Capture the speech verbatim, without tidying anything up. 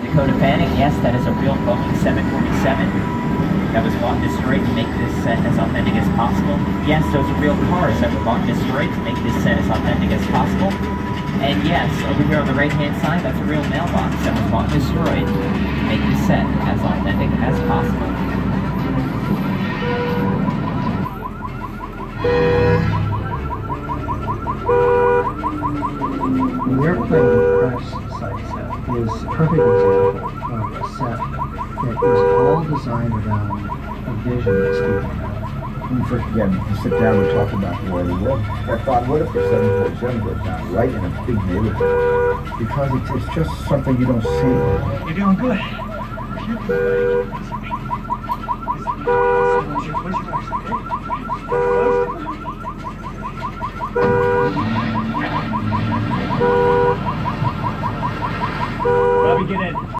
Dakota Fanning, yes, that is a real Boeing seven forty-seven that was bought and destroyed to make this set as authentic as possible. Yes, those are real cars that were bought and destroyed to make this set as authentic as possible. And yes, over here on the right-hand side, that's a real mailbox that was bought and destroyed to make this set as authentic as possible. The airplane press site set is a perfect example of a set that is all designed around a vision that Stephen had. When we first began to sit down and talk about the War of the World, I thought, what if the seven forty-seven goes down right in a big neighborhood? Because it's, it's just something you don't see. You're doing good. Bobby, get in.